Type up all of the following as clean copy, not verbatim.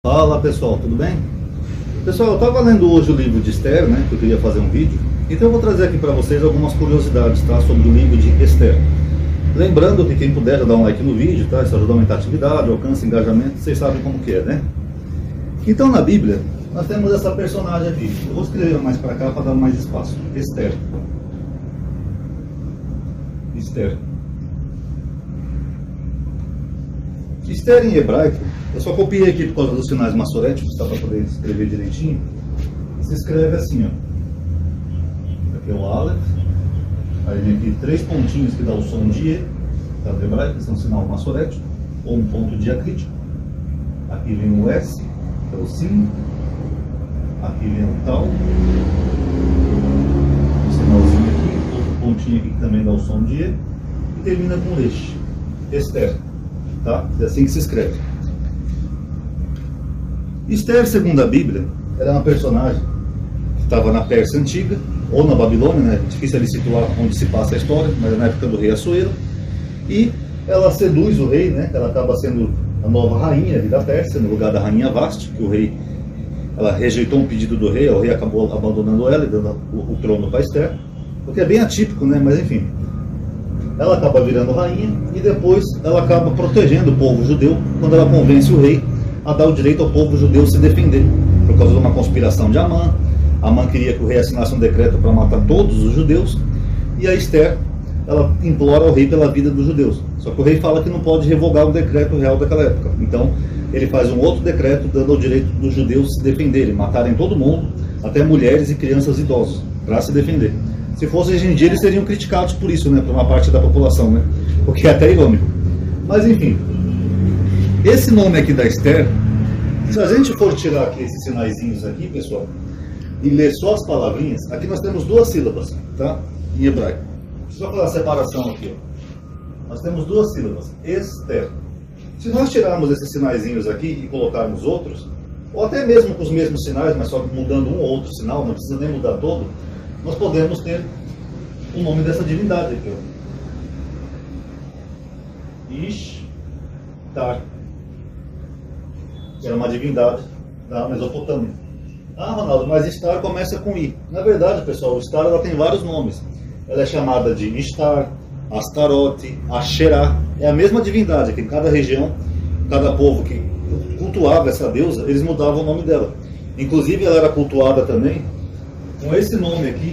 Fala pessoal, tudo bem? Pessoal, eu estava lendo hoje o livro de Esther, né, que eu queria fazer um vídeo. Então eu vou trazer aqui para vocês algumas curiosidades, tá, sobre o livro de Esther. Lembrando que quem puder já dá um like no vídeo, tá, isso ajuda a aumentar a atividade, alcance, engajamento, vocês sabem como que é, né? Então na Bíblia, nós temos essa personagem aqui. Eu vou escrever mais para cá para dar mais espaço. Esther. Esther. Esther em hebraico, eu só copiei aqui por causa dos sinais maçoréticos, tá, para poder escrever direitinho. Se escreve assim, ó. Aqui é o Aleph. Aí vem aqui 3 pontinhos que dá o som de E, tá, do hebraico, que é um sinal maçorético, ou um ponto diacrítico. Aqui vem o S, que é o Sim. Aqui vem o Tal. Um sinalzinho aqui, outro pontinho aqui que também dá o som de E. E termina com Resh. Esther. Tá? É assim que se escreve. Esther, segundo a Bíblia, era uma personagem que estava na Pérsia Antiga, ou na Babilônia, né? Difícil ali situar onde se passa a história, mas é na época do rei Assuero. E ela seduz o rei, né? Ela acaba sendo a nova rainha ali da Pérsia, no lugar da rainha Vasti, que o rei, ela rejeitou um pedido do rei, o rei acabou abandonando ela e dando o trono para Esther, o que é bem atípico, né? Mas enfim. Ela acaba virando rainha e depois ela acaba protegendo o povo judeu quando ela convence o rei a dar o direito ao povo judeu se defender, por causa de uma conspiração de Amã. Amã queria que o rei assinasse um decreto para matar todos os judeus, e a Esther, ela implora ao rei pela vida dos judeus. Só que o rei fala que não pode revogar o decreto real daquela época. Então ele faz um outro decreto dando o direito dos judeus se defenderem, matarem todo mundo, até mulheres e crianças idosos, para se defender. Se fosse hoje em dia, eles seriam criticados por isso, né, por uma parte da população, né, o que é até irônico. Mas enfim, esse nome aqui da Esther, se a gente for tirar aqui esses sinaizinhos aqui, pessoal, e ler só as palavrinhas, aqui nós temos 2 sílabas, tá, em hebraico. Só fazer a separação aqui, ó. Nós temos 2 sílabas, Esther. Se nós tirarmos esses sinaizinhos aqui e colocarmos outros, ou até mesmo com os mesmos sinais, mas só mudando um ou outro sinal, não precisa nem mudar todo, nós podemos ter o nome dessa divindade aqui, ó. Ishtar, que era uma divindade da Mesopotâmia. Ah, Ronaldo, mas Ishtar começa com I. Na verdade, pessoal, Ishtar ela tem vários nomes. Ela é chamada de Ishtar, Astarote, Asherah. É a mesma divindade, que em cada região, cada povo que cultuava essa deusa, eles mudavam o nome dela. Inclusive, ela era cultuada também com esse nome aqui.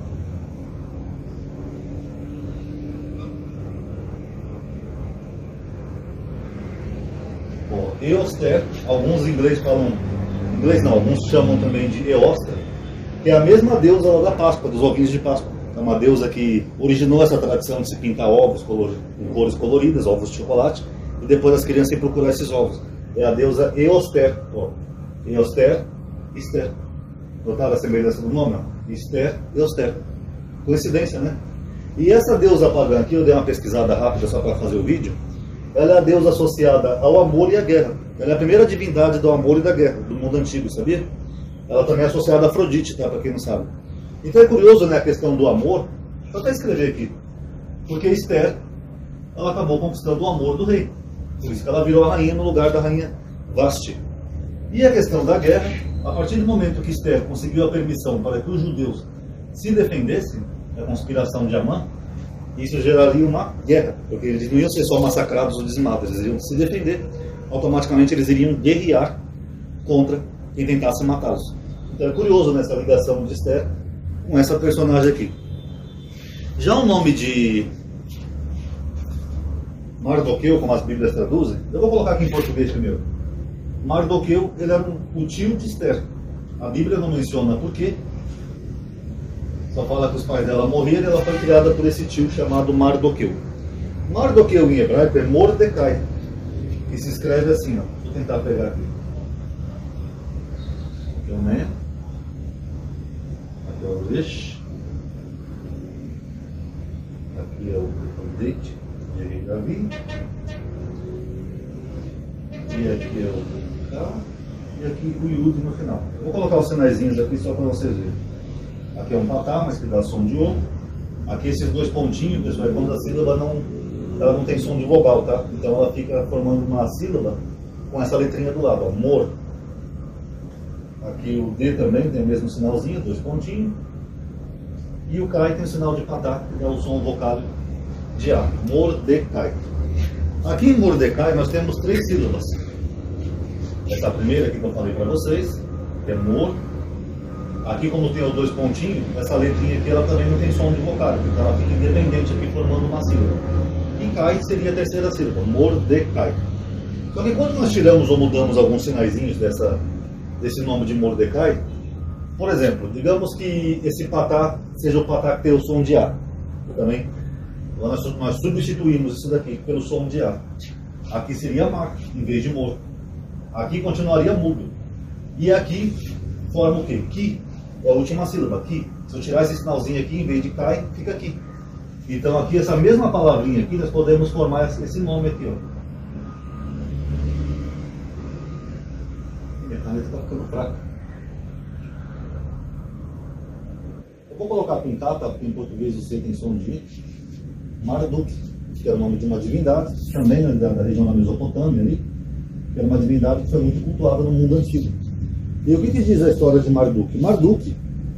Eoster, alguns em inglês falam, inglês não, alguns chamam também de Eoster, que é a mesma deusa lá da Páscoa, dos ovinhos de Páscoa. É uma deusa que originou essa tradição de se pintar ovos com cores coloridas, ovos de chocolate, e depois as crianças ir procurar esses ovos. É a deusa Eoster, ó. Eoster, Esther. Notaram a semelhança do nome? Esther, Eoster. Coincidência, né? E essa deusa pagã aqui, eu dei uma pesquisada rápida só para fazer o vídeo. Ela é a deusa associada ao amor e à guerra. Ela é a primeira divindade do amor e da guerra, do mundo antigo, sabia? Ela também é associada a Afrodite, tá? Para quem não sabe. Então é curioso, né, a questão do amor. Vou até escrever aqui. Porque Esther, ela acabou conquistando o amor do rei. Por isso que ela virou a rainha no lugar da rainha Vasti. E a questão da guerra, a partir do momento que Esther conseguiu a permissão para que os judeus se defendessem da conspiração de Amã, isso geraria uma guerra, porque eles não iam ser só massacrados ou dizimados, eles iriam se defender, automaticamente eles iriam guerrear contra quem tentasse matá-los. Então é curioso nessa ligação de Esther com essa personagem aqui. Já o nome de Mardoqueu, como as Bíblias traduzem, eu vou colocar aqui em português primeiro. Mardoqueu, ele era o tio de Esther. A Bíblia não menciona por quê. Só fala que os pais dela morreram e ela foi criada por esse tio chamado Mardoqueu. Mardoqueu em hebraico é Mordecai, que se escreve assim, ó. Vou tentar pegar aqui. Aqui é o Né. Aqui é o Resh. Aqui é o Date, de rei Davi. E aqui é o K. E aqui o Yud no final. Eu vou colocar os sinaizinhos aqui só para vocês verem. Aqui é um patá, mas que dá som de O. Aqui esses 2 pontinhos, pessoal, é quando a sílaba ela não tem som de vogal, tá? Então ela fica formando uma sílaba com essa letrinha do lado, ó, mor. Aqui o D também tem o mesmo sinalzinho, 2 pontinhos. E o Kai tem o sinal de patá, que é o som vocálico de A. Mordecai. Aqui em Mordecai nós temos 3 sílabas. Essa primeira aqui que eu falei para vocês, que é Mor. Aqui, como tem os 2 pontinhos, essa letrinha aqui ela também não tem som de vocálico, então ela fica independente aqui formando uma sílaba. E Kai seria a terceira sílaba, Mordecai. Só que quando nós tiramos ou mudamos alguns sinaizinhos desse nome de Mordecai, por exemplo, digamos que esse patá seja o patá que tem o som de A. Também, nós substituímos isso daqui pelo som de A. Aqui seria Mar, em vez de Mor. Aqui continuaria mudo. E aqui forma o quê? Ki é a última sílaba, Ki. Se eu tirar esse sinalzinho aqui, em vez de Kai, fica aqui. Então aqui, essa mesma palavrinha aqui, nós podemos formar esse nome aqui, ó. Minha caneta está ficando fraca. Eu vou colocar pintar, tá? Porque em português o C tem som de I. Marduk, que é o nome de uma divindade, também da região da Mesopotâmia ali, que era uma divindade que foi muito cultuada no mundo antigo. E o que diz a história de Marduk? Marduk,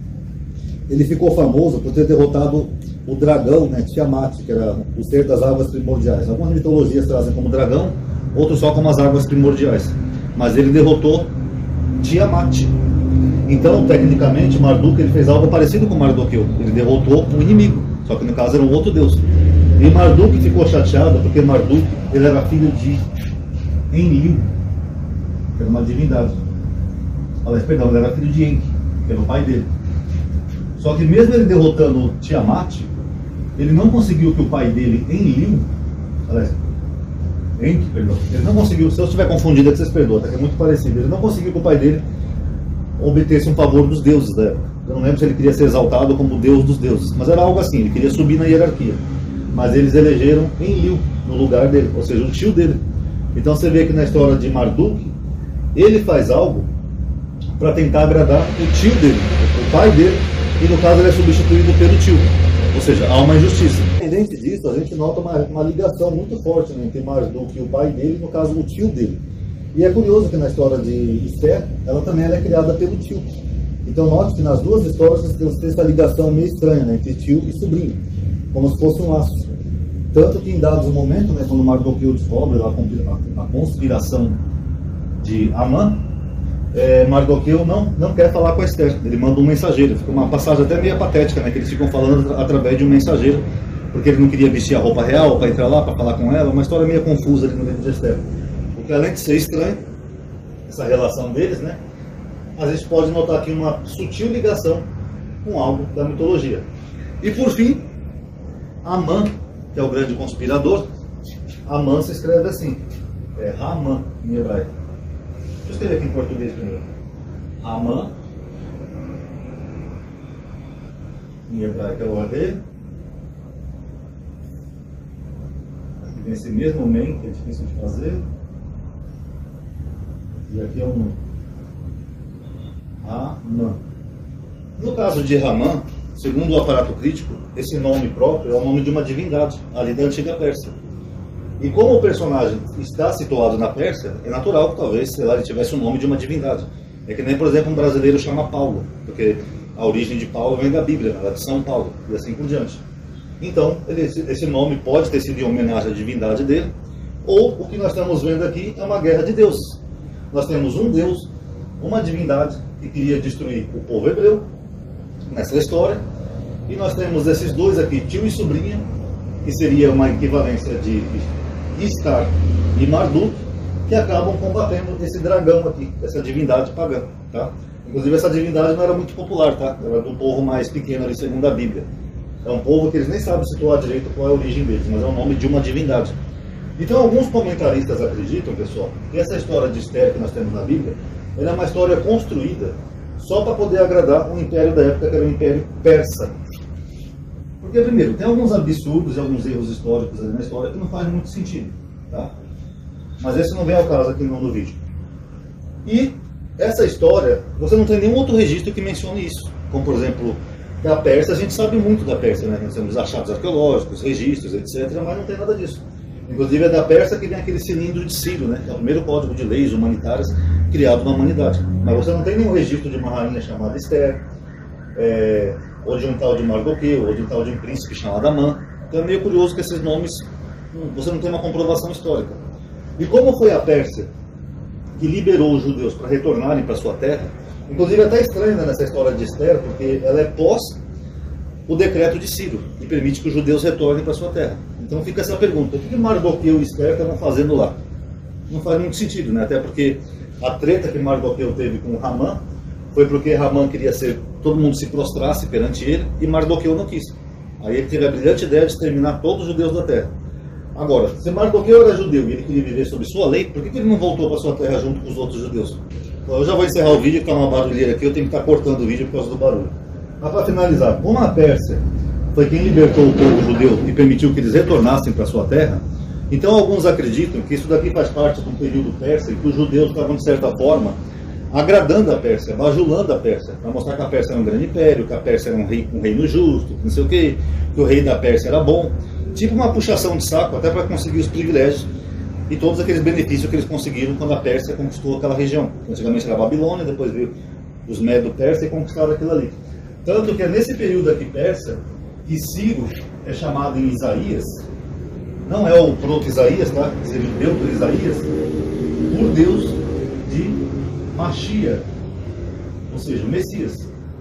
ele ficou famoso por ter derrotado o dragão, né, Tiamat, que era o ser das águas primordiais. Algumas mitologias trazem como dragão, outros só como as águas primordiais. Mas ele derrotou Tiamat. Então, tecnicamente, Marduk ele fez algo parecido com Mardoqueu. Ele derrotou um inimigo, só que no caso era um outro deus. E Marduk ficou chateado porque Marduk ele era filho de Enlil, que era uma divindade. Aliás, perdão, ele era filho de Enki, que era o pai dele. Só que mesmo ele derrotando Tiamat, ele não conseguiu que o pai dele, Enlil, aliás, Enki, perdão, ele não conseguiu, se eu estiver confundido é que vocês perdoam, tá, que é muito parecido, ele não conseguiu que o pai dele obtesse um favor dos deuses da época. Eu não lembro se ele queria ser exaltado como deus dos deuses, mas era algo assim, ele queria subir na hierarquia. Mas eles elegeram Enlil no lugar dele, ou seja, o tio dele. Então você vê que na história de Marduk, ele faz algo para tentar agradar o tio dele, o pai dele, e no caso ele é substituído pelo tio. Ou seja, há uma injustiça. Independente disso, a gente nota uma ligação muito forte, né, entre Marduk e o pai dele, no caso o tio dele. E é curioso que na história de Esther, ela também é criada pelo tio. Então note que nas duas histórias você tem essa ligação meio estranha, né, entre tio e sobrinho, como se fosse um laço. Tanto que em dados momentos, né, quando Mardoqueu descobre a conspiração de Amã, Mardoqueu não quer falar com a Esther, ele manda um mensageiro. Fica uma passagem até meio patética, né, que eles ficam falando através de um mensageiro, porque ele não queria vestir a roupa real para entrar lá para falar com ela. Uma história meio confusa ali no livro de Esther. Porque além de ser estranho, essa relação deles, né, a gente pode notar aqui uma sutil ligação com algo da mitologia. E por fim, Amã, que é o grande conspirador. Amã se escreve assim, Ramã em hebraico. Deixa eu escrever aqui em português primeiro. Amã, em hebraico é o Ade. Aqui tem esse mesmo men, que é difícil de fazer. E aqui é um Ramã. No caso de Ramã, segundo o aparato crítico, esse nome próprio é o nome de uma divindade, ali da antiga Pérsia. E como o personagem está situado na Pérsia, é natural que talvez, sei lá, ele tivesse o nome de uma divindade. É que nem, por exemplo, um brasileiro chama Paulo, porque a origem de Paulo vem da Bíblia, ela é de São Paulo, e assim por diante. Então, esse nome pode ter sido em homenagem à divindade dele, ou o que nós estamos vendo aqui é uma guerra de deuses. Nós temos um deus, uma divindade que queria destruir o povo hebreu, nessa história, e nós temos esses dois aqui, tio e sobrinha, que seria uma equivalência de Istar e Marduk, que acabam combatendo esse dragão aqui, essa divindade pagã, tá? Inclusive essa divindade não era muito popular, tá? Era de um povo mais pequeno ali, segundo a Bíblia. É um povo que eles nem sabem situar direito qual é a origem deles, mas é o nome de uma divindade. Então alguns comentaristas acreditam, pessoal, que essa história de Esther que nós temos na Bíblia, ela é uma história construída só para poder agradar o império da época, que era o Império Persa. Porque, primeiro, tem alguns absurdos e alguns erros históricos ali na história que não fazem muito sentido, tá? Mas esse não vem ao caso aqui no vídeo. E essa história, você não tem nenhum outro registro que mencione isso. Como, por exemplo, da Pérsia, a gente sabe muito da Pérsia, né? Nós temos achados arqueológicos, registros, etc., mas não tem nada disso. Inclusive é da Pérsia que vem aquele cilindro de Ciro, né? Que é o primeiro código de leis humanitárias criado na humanidade. Mas você não tem nenhum registro de uma rainha chamada Esther, ou de um tal de Mardoqueu, ou de um tal de um príncipe chamado Amã. Então é meio curioso que esses nomes, você não tem uma comprovação histórica. E como foi a Pérsia que liberou os judeus para retornarem para sua terra, inclusive é até estranho, né, nessa história de Esther, porque ela é pós o decreto de Ciro, que permite que os judeus retornem para sua terra. Então fica essa pergunta: o que Mardoqueu e Esther estavam fazendo lá? Não faz muito sentido, né? Até porque a treta que Mardoqueu teve com Hamã foi porque Hamã queria todo mundo se prostrasse perante ele, e Mardoqueu não quis. Aí ele teve a brilhante ideia de exterminar todos os judeus da terra. Agora, se Mardoqueu era judeu e ele queria viver sob sua lei, por que ele não voltou para sua terra junto com os outros judeus? Então, eu já vou encerrar o vídeo, que está uma barulheira aqui, eu tenho que estar cortando o vídeo por causa do barulho. Mas para finalizar, como a Pérsia foi quem libertou o povo judeu e permitiu que eles retornassem para sua terra, então alguns acreditam que isso daqui faz parte de um período persa em que os judeus estavam, de certa forma, agradando a Pérsia, bajulando a Pérsia, para mostrar que a Pérsia era um grande império, que a Pérsia era um reino justo, não sei o quê, que o rei da Pérsia era bom. Tipo uma puxação de saco, até para conseguir os privilégios e todos aqueles benefícios que eles conseguiram quando a Pérsia conquistou aquela região. Antigamente era a Babilônia, depois veio os Medo-Persa e conquistaram aquilo ali. Tanto que é nesse período aqui persa que Ciro é chamado em Isaías, não é o proto-Isaías, tá? Seria o Deutero-Isaías, por Deus de Mashiach, ou seja, o Messias.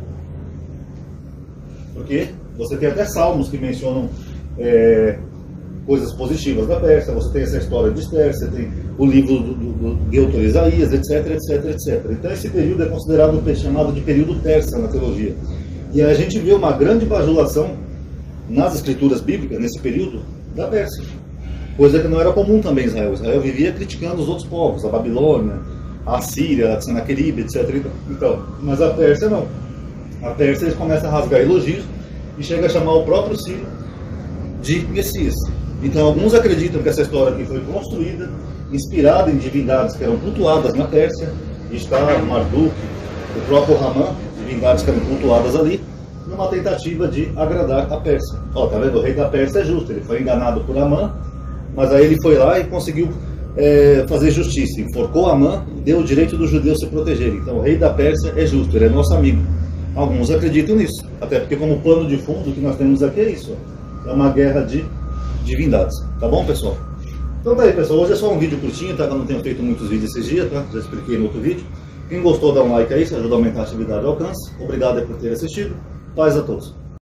Porque você tem até salmos que mencionam coisas positivas da Pérsia, você tem essa história de Esther, você tem o livro do Deutero-Isaías, etc, etc, etc. Então esse período é considerado chamado de período persa na teologia. E a gente vê uma grande bajulação nas escrituras bíblicas, nesse período, da Pérsia. Coisa que não era comum também em Israel. Israel vivia criticando os outros povos, a Babilônia, a Síria, a Senaqueribe, etc. Então, mas a Pérsia não. A Pérsia eles começam a rasgar elogios e chega a chamar o próprio Ciro de Messias. Então alguns acreditam que essa história aqui foi construída, inspirada em divindades que eram cultuadas na Pérsia, Ishtar, Marduk, o próprio Hamã, divindades que eram cultuadas ali, numa tentativa de agradar a Pérsia. Ó, tá vendo? O rei da Pérsia é justo, ele foi enganado por Hamã, mas aí ele foi lá e conseguiu fazer justiça, enforcou Hamã e deu o direito dos judeus se protegerem. Então o rei da Pérsia é justo, ele é nosso amigo. Alguns acreditam nisso, até porque como pano de fundo o que nós temos aqui é isso, é uma guerra de divindades. Tá bom, pessoal? Então tá aí, pessoal, hoje é só um vídeo curtinho, tá? Eu não tenho feito muitos vídeos esses dias, tá? Já expliquei no outro vídeo. Quem gostou, dá um like aí, isso ajuda a aumentar a atividade e alcance. Obrigado aí por ter assistido. Paz a todos.